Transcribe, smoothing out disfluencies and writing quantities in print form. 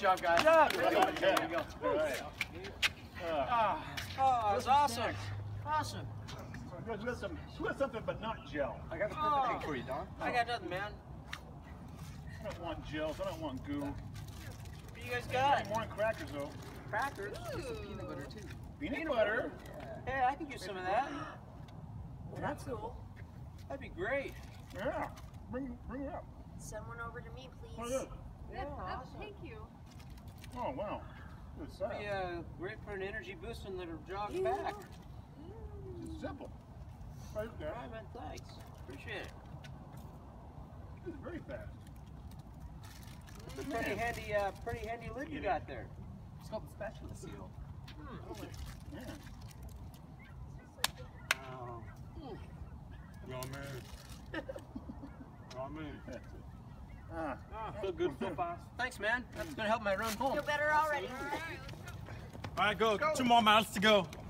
job, guys. Chug. There you go. All right. Oh, that was awesome. Awesome. We got something, but not gel. I got the perfect thing for you, Don. I got nothing, man. I don't want gels. I don't want goo. What do you guys got? More than crackers, though. Crackers. Peanut butter, too. Peanut butter. Hey, I could use some of that. That's cool. That'd be great. Yeah. Bring it up. Send one over to me, What please. is it? Yeah, awesome. Thank you. Oh, wow. Good stuff. Be great for an energy boost on the jog back. It's simple. Right there. All right, man. Thanks. Appreciate it. It's very fast. It's a pretty handy lid you got there. It's called the Spatula Seal. Yeah. That's it. Feel good, feel fast. Thanks, man. That's gonna help my run home. Feel better already. All right, go. 2 more miles to go.